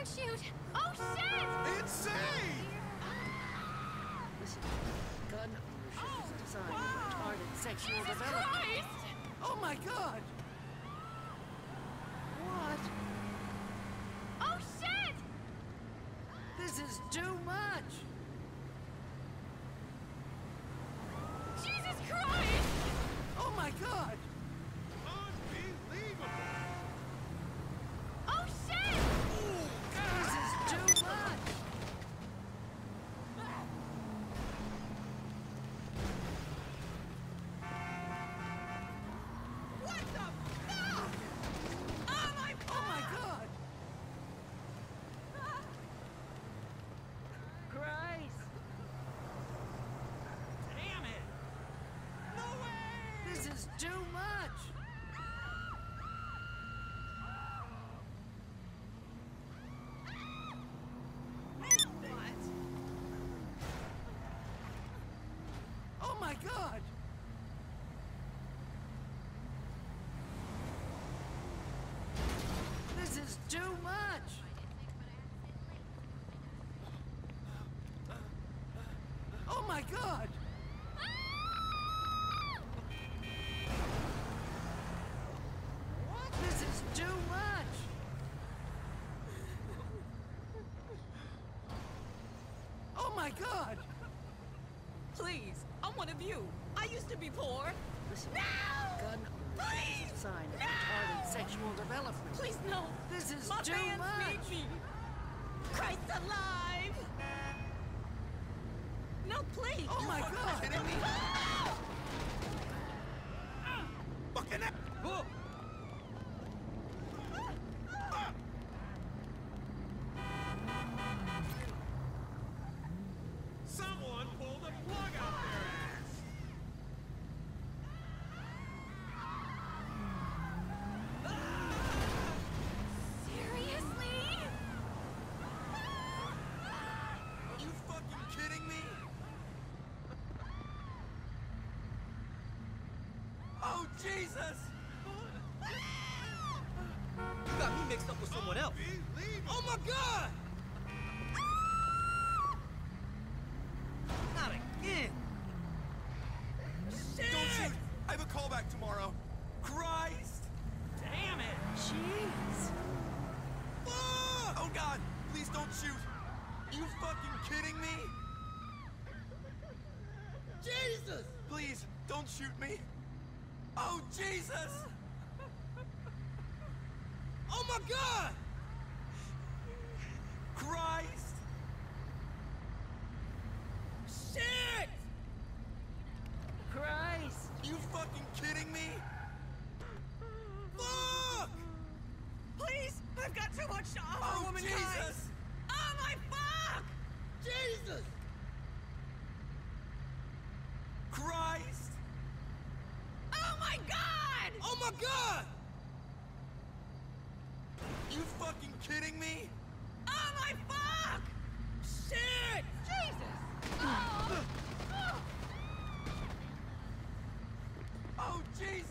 Don't shoot! Oh shit! Insane! Listen, gun ownership is a sign of retarded sexual Jesus development. Christ! Oh my god! What? Oh shit! This is too much! Jesus Christ! Oh my god! Unbelievable! Oh shit! This is too much! What the fuck? Oh my god! Christ! Damn it! No way! This is too much! What? Oh my god! This is too much! Oh my god! What? This is too much! Oh my god! Please, I'm one of you. I used to be poor. Listen, No! gun ownership is a sign of retarded sexual development. Please, no. This is My too fans much! need me. Christ alive! No, please. Oh my god! Kidding me? Ah! Fucking it! Someone pulled a plug out their ass! Seriously? You fucking kidding me? Oh Jesus! You got me mixed up with someone else. Unbelievable! Oh my god! Not again. Shit! Don't shoot! I have a callback tomorrow. Christ! Damn it! Jeez! Fuck! Oh god! Please don't shoot! You fucking kidding me? Jesus! Please, don't shoot me! Oh Jesus! Oh my god! Christ! Shit! Christ! You fucking kidding me? Fuck! Please, I've got too much to offer Oh womankind. Jesus! Oh my fuck! Jesus! Christ! Oh my god! Oh my god! You fucking kidding me? Oh my fuck! Shit! Jesus! Oh Jesus!